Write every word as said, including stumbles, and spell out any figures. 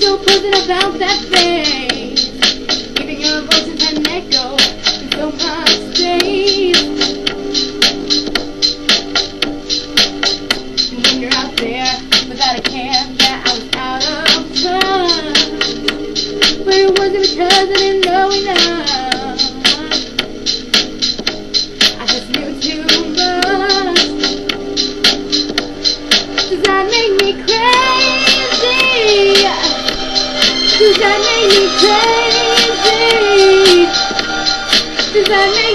still posing about that face, giving your voices an echo in so much space. And when you're out there without a care, yeah, I was out of touch. But it wasn't because I didn't know enough. I just knew too much. Does that make me crazy? Does that make me crazy? Does that make